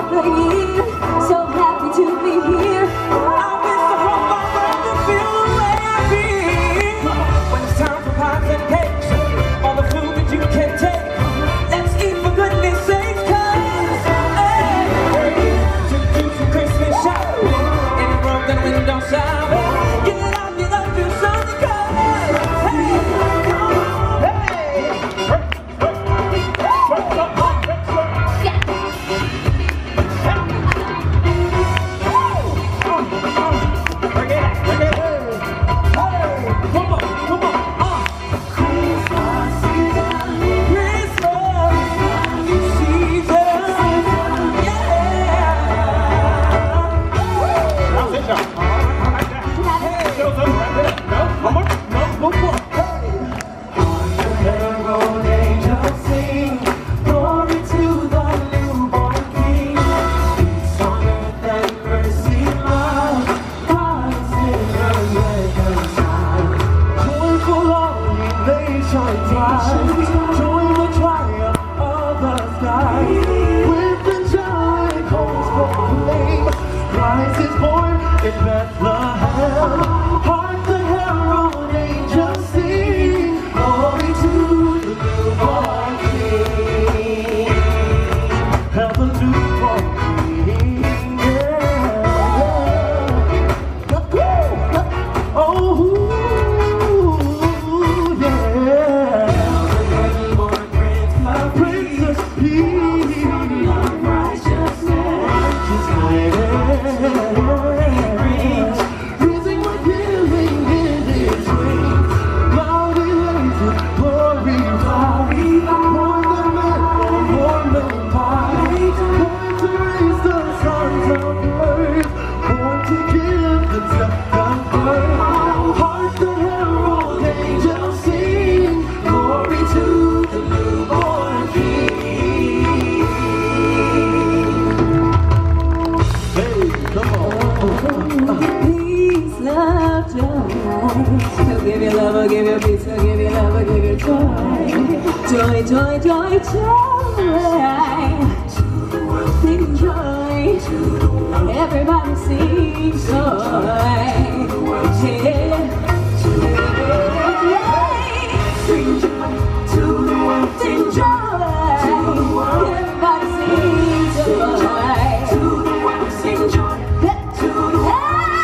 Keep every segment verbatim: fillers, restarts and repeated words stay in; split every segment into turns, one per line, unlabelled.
of the year. So happy to be here. I miss the home my world to feel the way I feel. When it's time for pies and cakes, all the food that you can take, let's eat for goodness sake. Cause hey, to do some Christmas shopping in a room that window shopping. Get out, get up, do something good. Hey, join the triumph of the sky. With the joy calls for flame, Christ is born in Bethlehem. Hark the herald angels sing, glory to the newborn King. Hail the newborn King, yeah. Oh, He'll give you love, I'll give you peace, I'll give you love, I'll give you joy. Joy, joy, joy, joy. Sing joy. Everybody sing joy. Yeah. Sing joy to the world. Sing joy. Everybody sing joy. To the world, sing joy. To the world.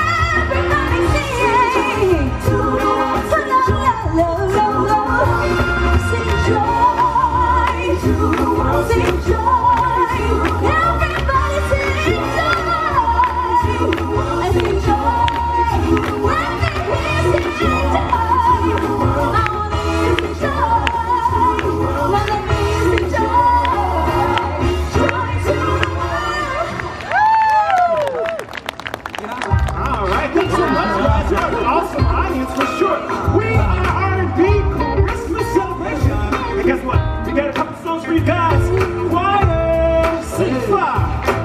Awesome audience for sure. We are R and B Christmas celebration. And guess what? We got a couple songs for you guys. Choir, sing fly.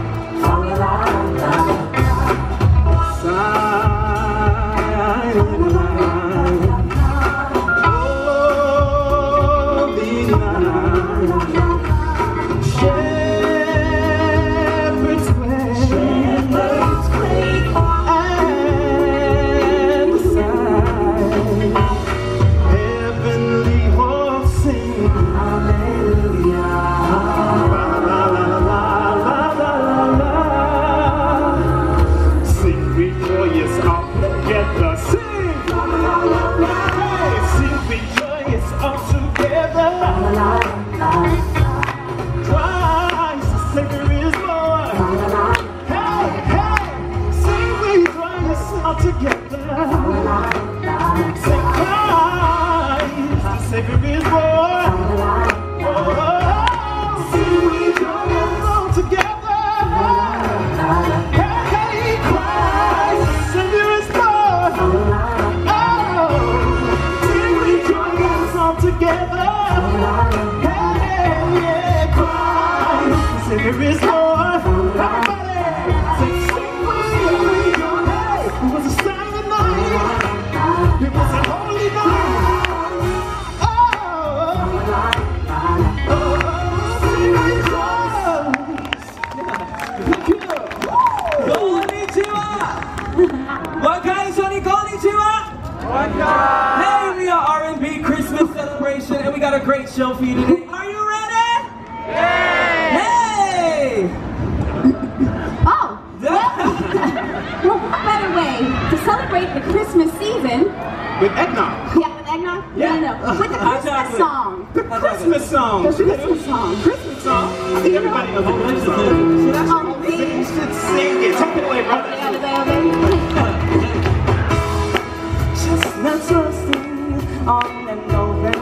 Silent night. Holy night. Shepherd's play. Shepherd's play. Heavenly hosts sing hallelujah. La la la la la la la. Sing we joyous all together. Sing. Hey, sing we joyous all together. Christ the Savior is Lord. Hey, hey, sing we joyous all together. Sing Christ the Savior is born. Oh, sing we joyous all together. Hey, hey, Christ the Savior is born. Oh, sing we joyous all together. Hey, yeah, Christ the Savior is born. Everybody, sing, sing we joyous. Hey, it was a silent night. It was a holy night. Oh.
got a great show for you today. Are you ready? Yeah. Hey!
Oh, well, well, what better way to celebrate the Christmas season?
With eggnog.
Yeah, with eggnog?
Yeah.
No, no, no. With the Christmas song.
The Christmas song.
The Christmas song. Christmas
song. I think everybody knows the Christmas song.
Oh,
You should sing it. Take it away, brother.
Chestnuts roasting on an open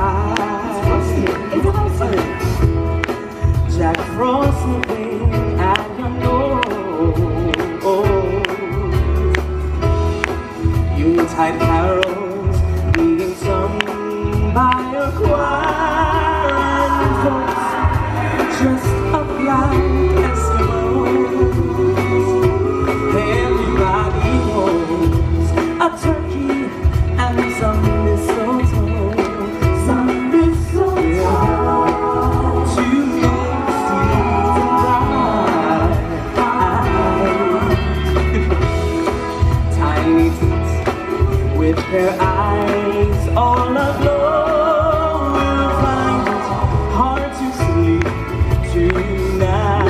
fire. Jack Frost looking at your nose. Yuletide carols being sung by a choir, and folks dressed up like Eskimos. Everybody holds a turkey and some mistletoe, some mistletoe to make the season bright. Tiny teeth with their eyes all aglow will find it hard to sleep tonight.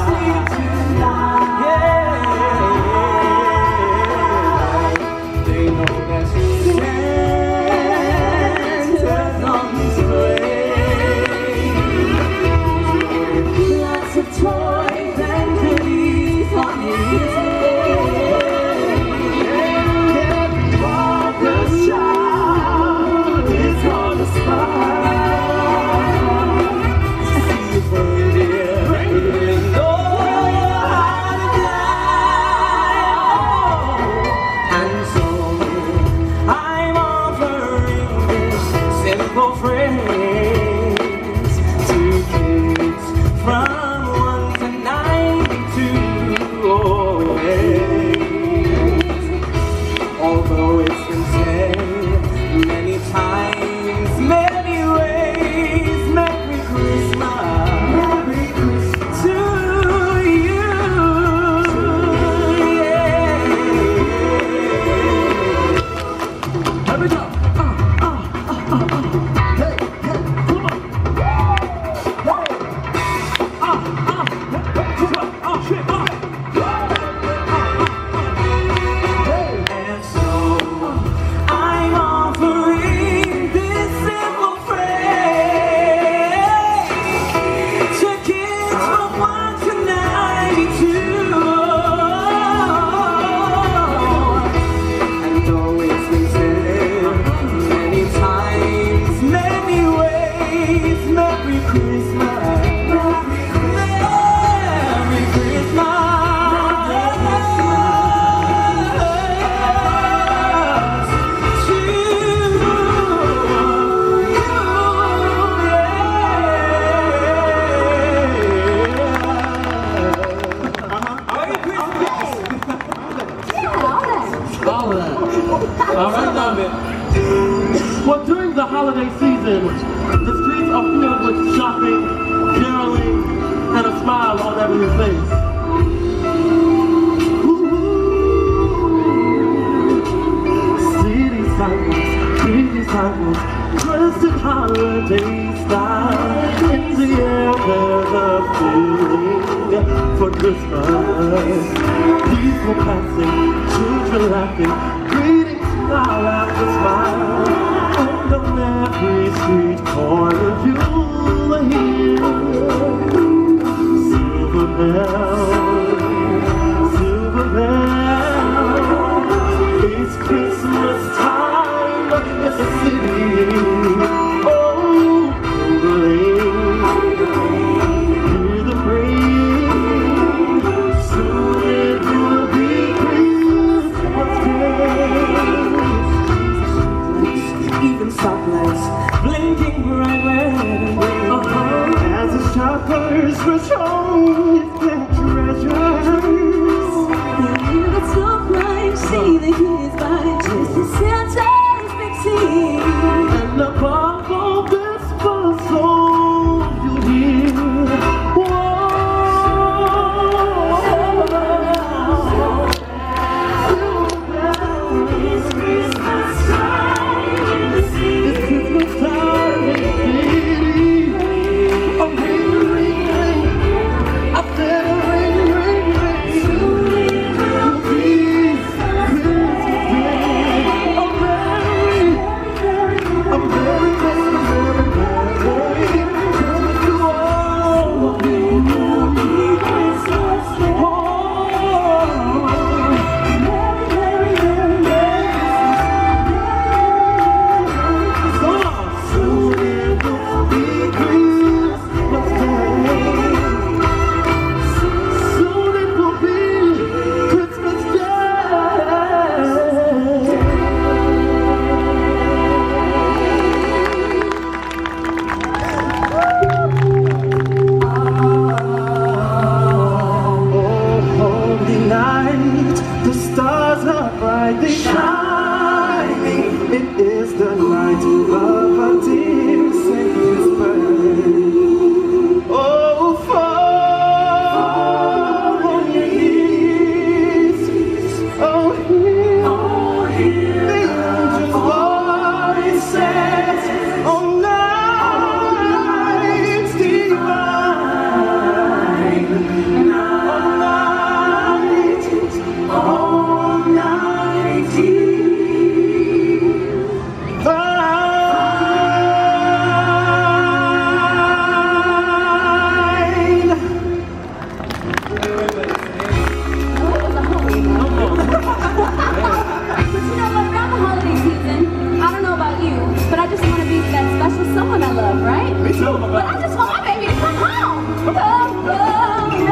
Although it's been said many times, many ways, Merry Christmas, Merry Christmas to you. Yeah. Here we go. Uh, uh, uh, uh, uh. Hey, hey, come on. Hey. Uh, uh, uh, uh, shit, uh.
Well, during the holiday season, the streets are filled with shopping, caroling, and a smile on every face. City sidewalks, city sidewalks, dressed in holiday style. In the air, there's a feeling for Christmas. People passing, children laughing, greeting smile after smile. And on every street corner you'll hear silver bells, silver bells. It's Christmas time in the city. Oh, the lane, hear the praise. Soon it will be Christmas Day.
Even stoplights blinking bright red and green.
Uh-huh. As the shoppers rush home with their treasures,
Hear the top line, see the kids buy just as Santa's big scene.
and the
was a holy one. But you know what? Around the holiday season, I don't know about you, but I just want to be with that special someone I love, right?
Me too.
But I just want my baby to come home. Oh, oh, oh.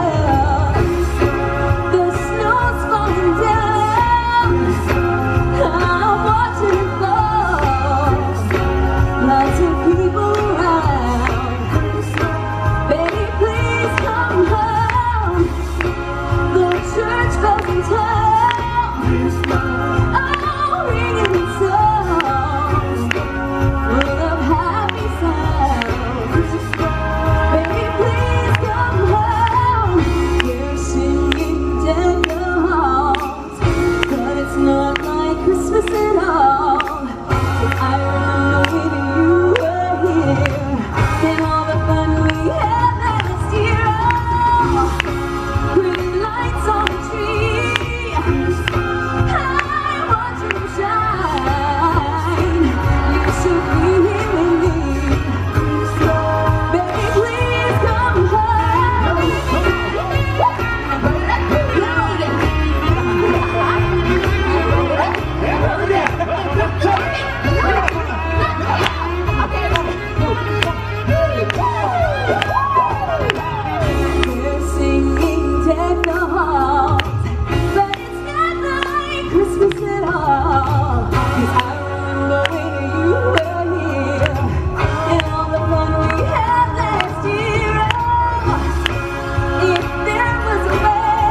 The snow's falling down. I'm watching it fall. Lots of people around. Baby, please come home. The church bells in town. Oh, ringing songs full of happy sounds. Baby, please come home. We're singing dead songs, but it's not like Christmas at all. I remember when you were here, and all the fun we had last year. Oh, pretty lights on the tree. I watch them shine. You should be here with me. Baby, please come home. We're singing dead songs, but it's not like Christmas at all. 'Cause I remember when you were here, and all the fun we had last year. Oh, if there was a way,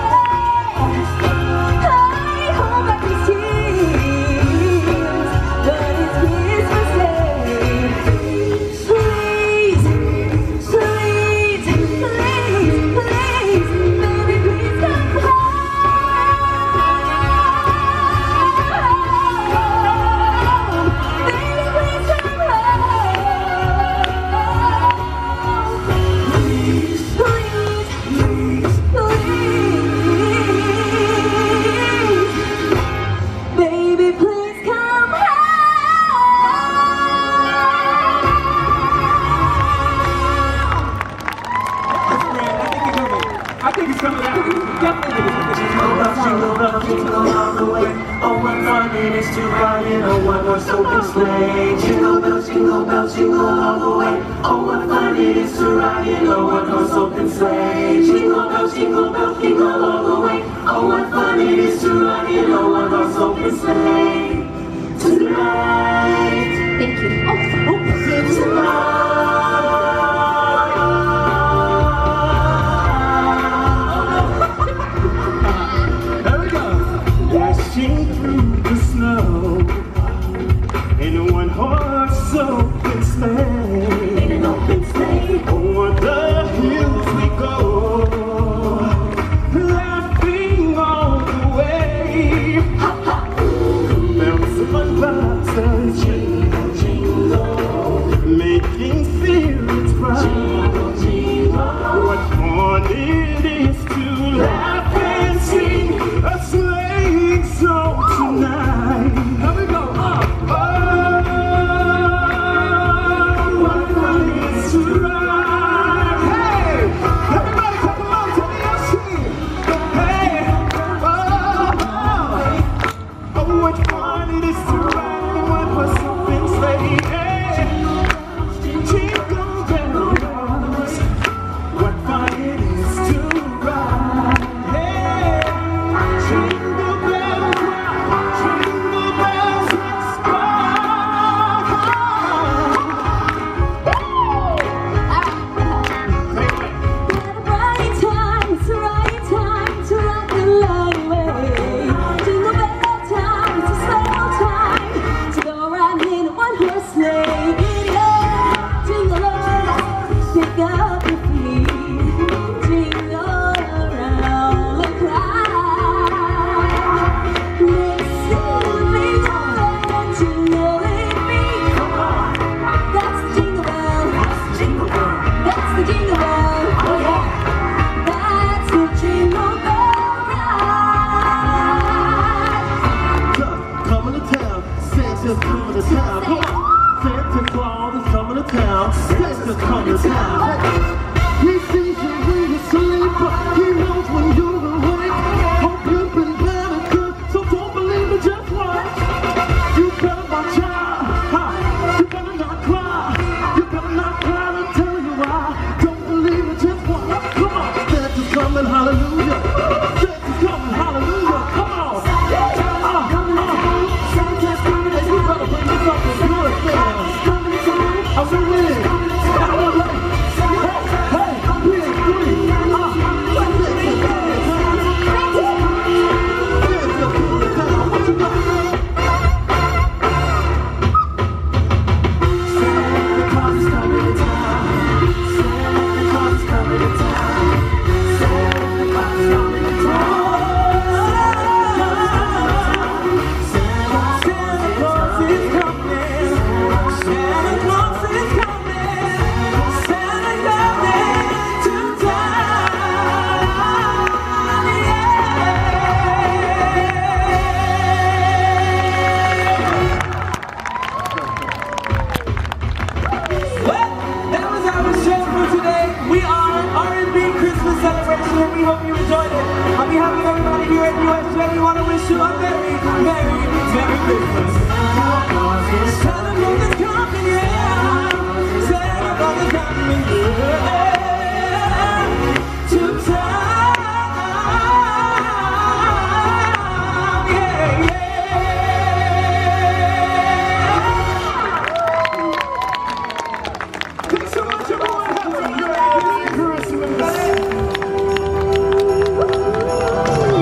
I hope I could tears, but it's Christmas Day. Please, please, please, please, baby, please come home. Baby, please come home. Please, please, please, please. Baby, please come home.
I think he's coming out. Definitely.
Jingle bells, jingle bells, jingle all the way. Oh, what fun it is to ride in a one-horse open sleigh. Jingle bells, jingle bells, jingle all the way. Oh, what fun it is to ride in a one-horse open sleigh. Jingle bells, jingle bells, jingle all the way. Oh, what fun it is to ride in a one-horse open sleigh. Tonight,
Thank you. Oh,
There we go. Dashing through the snow in a one-horse open sleigh.
in an open sleigh.
Over the hills we go, laughing all the way. Bells on buses jingle, jingle, making spirits bright. What fun it is to laugh and sing a sleighing song tonight. Here we go. Uh. Oh, what fun it is to ride. Hey, everybody clap along to the ocean. Hey, oh, oh, oh, what fun it is to ride in one horse open sleigh. Hey, jingle bells, what fun it is to ride. Hey, jingle bells rock, jingle bells
Right time, it's the right time to rock the light away. Jingle bell time, it's a slow time to go riding in a one-horse sleigh. Giddy up, jingle up, pick up your feet, jingle around the clock. Let's sing along, jingle with me. That's the jingle bell. That's the jingle bell. That's the jingle bell ride.
coming to town, Santa's coming to town. Come on, Santa Claus is coming to town. Santa's coming to town. He sees you when you sleep. He knows
hope you enjoyed it. On behalf of everybody here at U S J, we want to wish you a Merry, Merry, Merry Christmas. Santa Claus is coming, yeah. Santa Claus is coming, yeah.